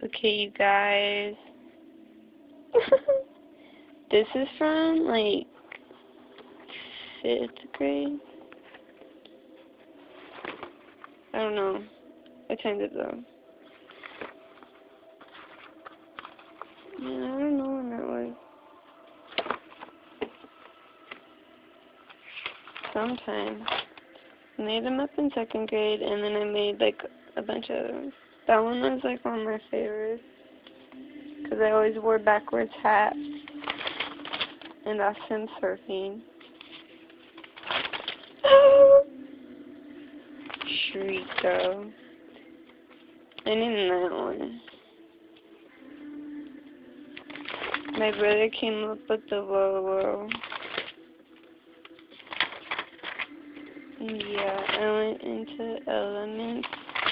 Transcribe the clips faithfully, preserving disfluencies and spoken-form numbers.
Okay, you guys. This is from, like, fifth grade? I don't know. What time is it, though? Man, I don't know when that was. Sometime. I made them up in second grade, and then I made, like, a bunch of them. That one was, like, one of my favorites. Because I always wore backwards hats. And that's him surfing. Shriek, though. I need that one. My brother came up with the whoa whoa. Yeah, I went into elements.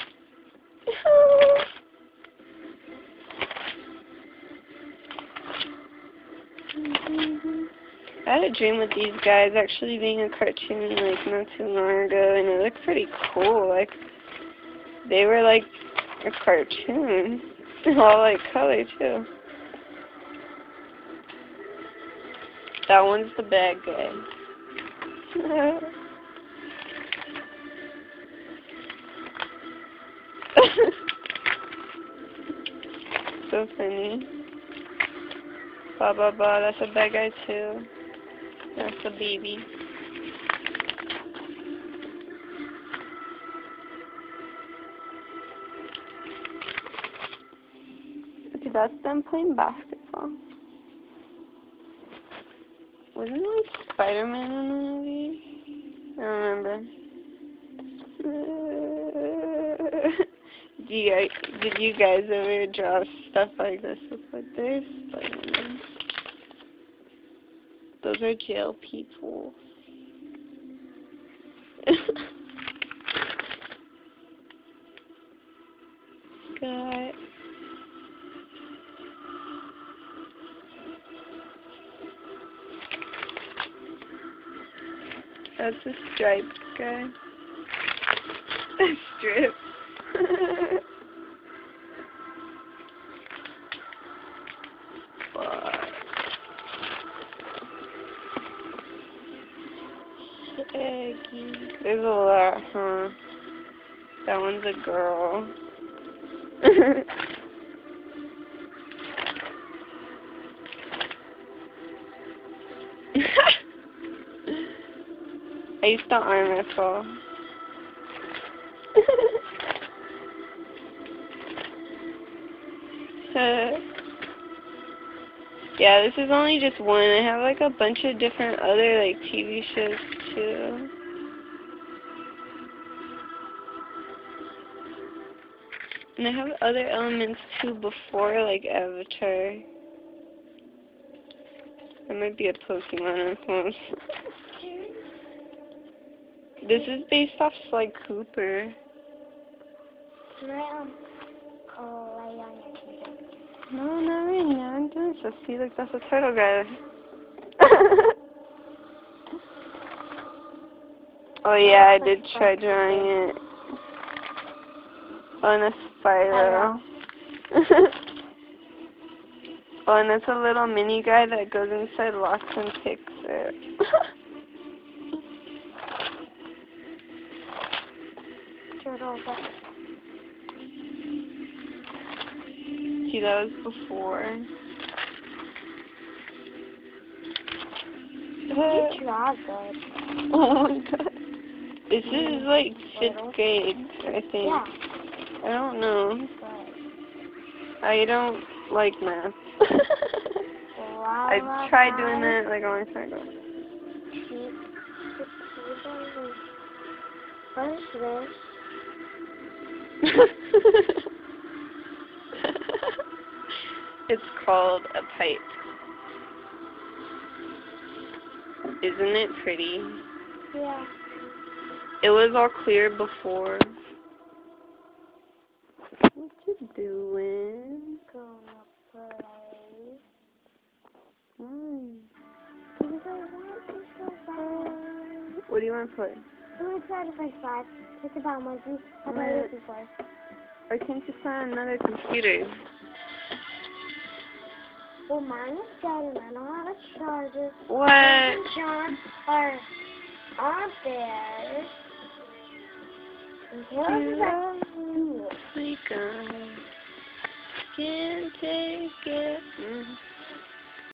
I had a dream with these guys actually being a cartoon like not too long ago, and it looked pretty cool. Like they were like a cartoon, all like color too. That one's the bad guy. So funny. Ba ba ba, that's a bad guy too. That's a baby. Okay, that's them playing basketball. Wasn't there like Spider-Man in the movie? I don't remember. Do you guys, did you guys ever draw stuff like this before? There's Spider-Man. Those are jail people. God. That's a striped guy. A strip. There's a lot, huh? That one's a girl. I used to arm wrestle. Yeah, this is only just one. I have like a bunch of different other like T V shows too. And I have other elements too before like Avatar. That might be a Pokemon influence. This is based off Sly Cooper. No, not right now. I'm doing so. See, like that's a turtle guy. Oh yeah, I did try drawing it. Oh, and a spiral. Oh, and it's a little mini guy that goes inside locks and picks it. See, that was before. You draw good. Oh my god. This is like fifth grade, I think. Yeah. I don't know. Good. I don't like math. I tried doing it like a long time ago. What is this? It's called a pipe. Isn't it pretty? Yeah. It was all clear before. What you doing? Gonna play. Mm. So What do you want to play? I'm gonna try to play five. It's about monkey. I played it before. Or can't you play on another computer? Well, mine is dead and I don't have a charger. What? John are on there. And Caleb's like, My God. Can't take it.